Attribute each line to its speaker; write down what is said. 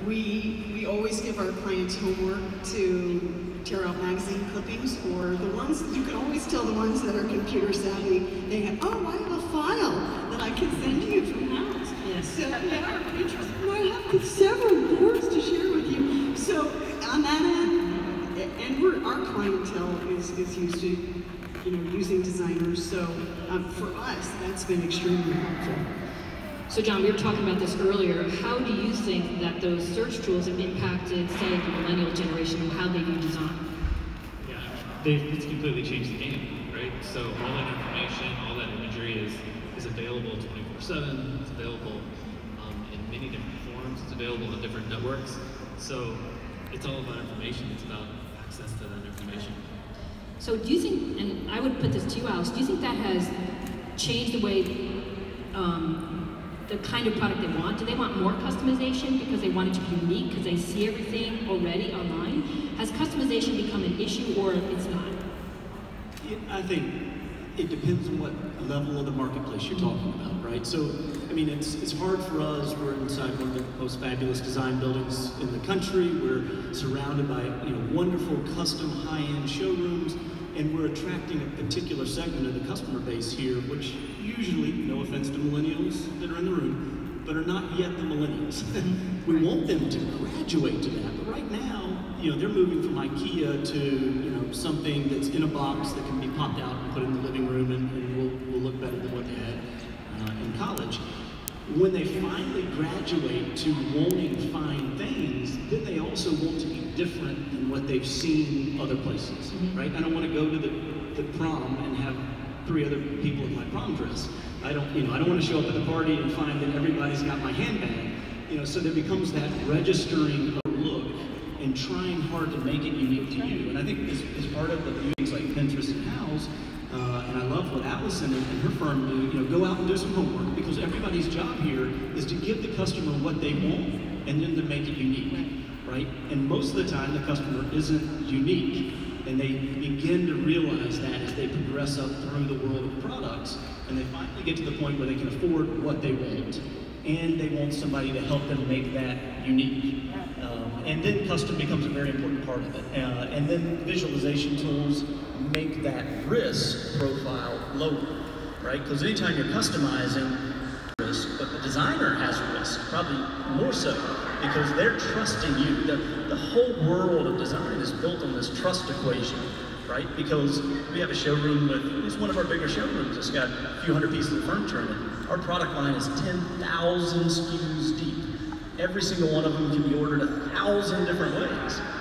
Speaker 1: We always give our clients homework to tear out magazine clippings, or the ones, you can always tell the ones that are computer savvy, they have, oh, I have a file that I can send you from house.
Speaker 2: Yes.
Speaker 1: So, yeah, interesting. I have several boards to share with you. So, on that end, and our clientele is used to, using designers. So, for us, that's been extremely helpful.
Speaker 2: So John, we were talking about this earlier. How do you think that those search tools have impacted, say, the millennial generation and how they view design?
Speaker 3: Yeah, it's completely changed the game, right? So all that information, all that imagery is available 24/7. It's available in many different forms. It's available on different networks. So it's all about information. It's about access to that information.
Speaker 2: So do you think, and I would put this to you, Alex, do you think that has changed the way the kind of product they want? Do they want more customization because they want it to be unique because they see everything already online? Has customization become an issue, or it's not?
Speaker 4: I think it depends on what level of the marketplace you're talking about, right? So, I mean, it's hard for us. We're inside one of the most fabulous design buildings in the country. We're surrounded by wonderful custom high-end showrooms, and we're attracting a particular segment of the customer base here, which usually, no offense to millennials that are in the room, but are not yet the millennials. We want them to graduate to that, but right now, they're moving from IKEA to something that's in a box that can be popped out and put in the living room, and will look better than what they had in college. When they finally graduate to wanting fine things, then they also want to be different than what they've seen other places, right? I don't want to go to the prom and have 3 other people in my prom dress. I don't want to show up at the party and find that everybody's got my handbag. So there becomes that registering of look and trying hard to make it unique to you. And I think this is part of the things like Pinterest and Houzz. And I love what Allison and her firm do. Go out and do some homework, because everybody's job here is to give the customer what they want and then to make it unique, right? And most of the time, the customer isn't unique, and they begin to realize that as they progress up through the world of products, and they finally get to the point where they can afford what they want, and they want somebody to help them make that unique. And then custom becomes a very important part of it. And then visualization tools make that risk profile lower, right? Because anytime you're customizing, risk, but the designer has risk, probably more so, because they're trusting you. The whole world of design is built on this trust equation, right? Because we have a showroom it's one of our bigger showrooms. It's got a few hundred pieces of furniture in it. Our product line is 10,000 SKUs deep. Every single one of them can be ordered 1,000 different ways.